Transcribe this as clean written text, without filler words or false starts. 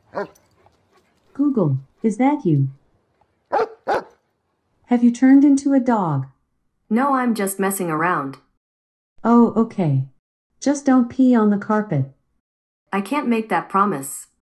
Google, is that you? Have you turned into a dog? No, I'm just messing around. Oh, okay. Just don't pee on the carpet. I can't make that promise.